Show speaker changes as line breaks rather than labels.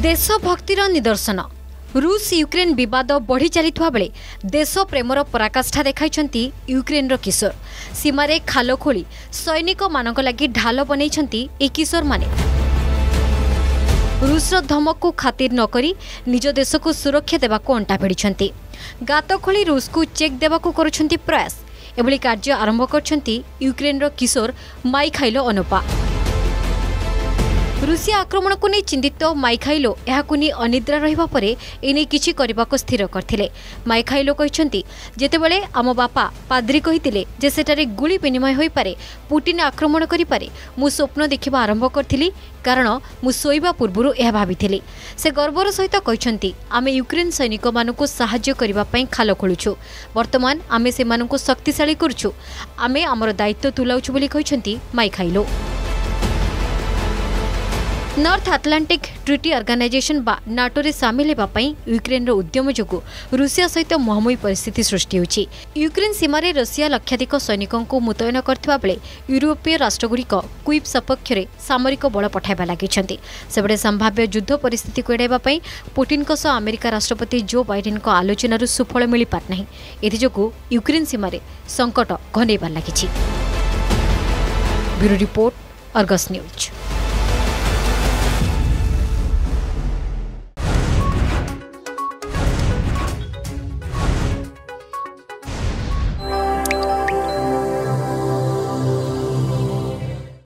देशभक्तिर निदर्शन रूस यूक्रेन विवाद बढ़ी चलता बेले देश प्रेमर पराकाष्ठा देखाइछंती यूक्रेन किशोर सीमारे खाल खोली सैनिक मानक लगी ढाल बनई ए किशोर माने रूसर धमक को खातिर नकरी निज देश को सुरक्षा देवा अंटा भिड़ी गात खोली रूस को चेक देवा करुछंती प्रयास एभली कार्य आरंभ करछंती यूक्रेन किशोर माइखाइलो अनुपा रूसिया आक्रमण को नहीं चिंतित माइखाइलो यहाकु नहीं अनिद्रा रहिबा परे एने किछि करबाको स्थिर करथिले। माइखाइलो कहिसंती जेतेबेले आम बापा पाद्री कहितिले जे सेटारे गुली विनिमय होई पारे पुटिन आक्रमण करि पारे मु स्वप्न देखिबा आरंभ करथिली कारण मु सोइबा पूर्वरु एहा भाबिथिली। से गर्वर सहित कहिसंती आमे यूक्रेन सैनिक मानकु सहाय्य करिबा पई खाल खोलुछु वर्तमान आमे से मानकु शक्तिशाली करछु आमे हमर दायित्व तुलाउछु बोली कहिसंती Mykhailo. North Atlantic Treaty Organization बा नाटो रे सामिल होगापी यूक्रेन उद्यम जो रूसिया सहित मुहांमुही परिस्थिति सृष्टि होछि। यूक्रेन सीमार रशिया लक्षाधिक सैनिकों को मुतयन करथिबा बेले यूरोपीय राष्ट्रगुड़िक क्विप सपक्ष में सामरिक बल पठाइबा लागिछंती। सेबडे संभाव्य युद्ध परिस्थिति को एड़ाइबा पई पुटिन सह अमेरिका राष्ट्रपति जो बाइडेन को आलोचनार सुफल मिल पार नहीं एथिजोगु यूक्रेन सीमार संकट घनेइबार लागिछि। Bureau report Argus news.